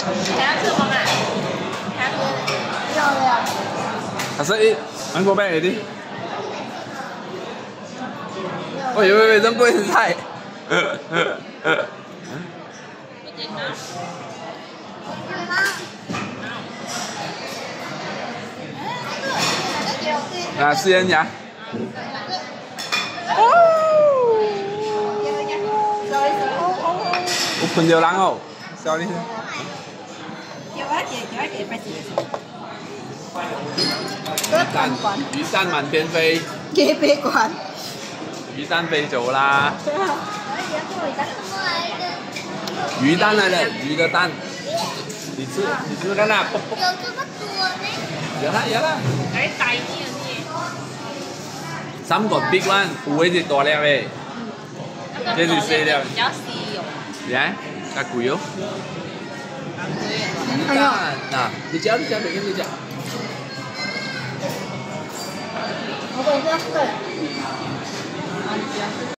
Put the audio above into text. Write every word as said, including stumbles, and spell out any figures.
睇下出冇啊？睇下有有。 阿叔，韩国杯啲。喂喂喂，真不会菜。啊，试验下。我喷掉人哦，笑你。 叫一隻，叫一隻，不是。 雨伞，雨伞滿天飛。 幾悲觀。 魚蛋飛走啦！魚蛋來了，魚的蛋，你吃，你吃看啦！有這麼多呢？有啦有啦。誒大啲嗰啲嘢。三個 big one， 有嗰隻大粒嘅，這是細粒。比較細哦。嚟，較貴哦。魚蛋嗱，你嚼你嚼，每個你嚼。我俾你食。